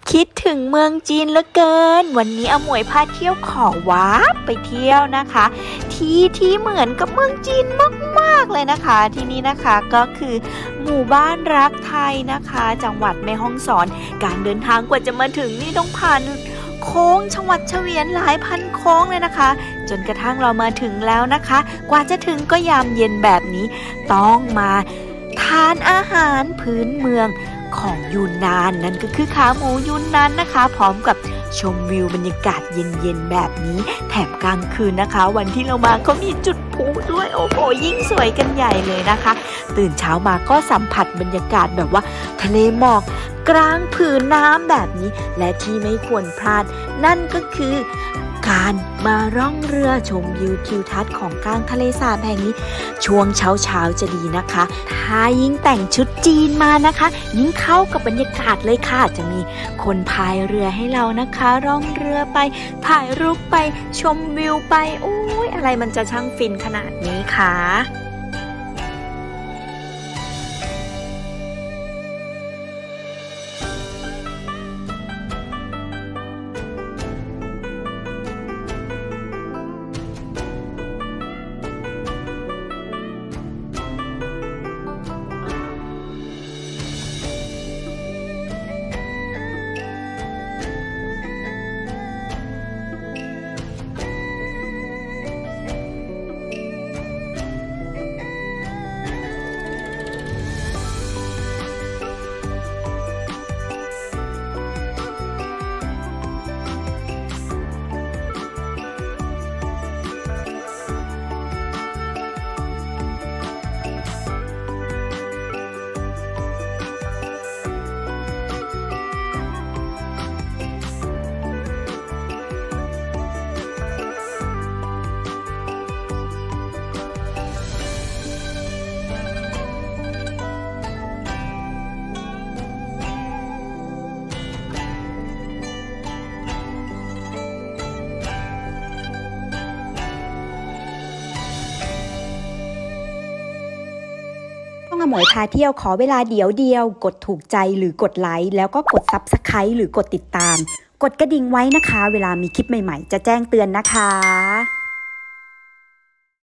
คิดถึงเมืองจีนเหลือเกินวันนี้อมวยพาเที่ยวขอว้าไปเที่ยวนะคะที่เหมือนกับเมืองจีนมากๆเลยนะคะที่นี่นะคะก็คือหมู่บ้านรักไทยนะคะจังหวัดแม่ฮ่องสอนการเดินทางกว่าจะมาถึงนี่ต้องผ่านโค้งชวัดเฉวียนหลายพันโค้งเลยนะคะจนกระทั่งเรามาถึงแล้วนะคะกว่าจะถึงก็ยามเย็นแบบนี้ต้องมาทานอาหารพื้นเมืองของยูนนานนั่นก็คือขาหมูยูนนานนะคะพร้อมกับชมวิวบรรยากาศเย็นๆแบบนี้แถมกลางคืนนะคะวันที่เรามาก็มีจุดพลุด้วยโอ้โหยิ่งสวยกันใหญ่เลยนะคะตื่นเช้ามาก็สัมผัสบรรยากาศแบบว่าทะเลหมอกกลางผืนน้ำแบบนี้และที่ไม่ควรพลาดนั่นก็คือการมาร่องเรือชมวิวทิวทัศน์ของกลางทะเลสาบแห่งนี้ช่วงเช้าจะดีนะคะถ้ายิ่งแต่งชุดจีนมานะคะยิ่งเข้ากับบรรยากาศเลยค่ะจะมีคนพายเรือให้เรานะคะร่องเรือไปถ่ายรูปไปชมวิวไปโอ้ยอะไรมันจะช่างฟินขนาดนี้คะอมวยพาเที่ยวขอเวลาเดียวกดถูกใจหรือกดไลค์แล้วก็กด Subscribe หรือกดติดตามกดกระดิ่งไว้นะคะเวลามีคลิปใหม่ๆจะแจ้งเตือนนะคะ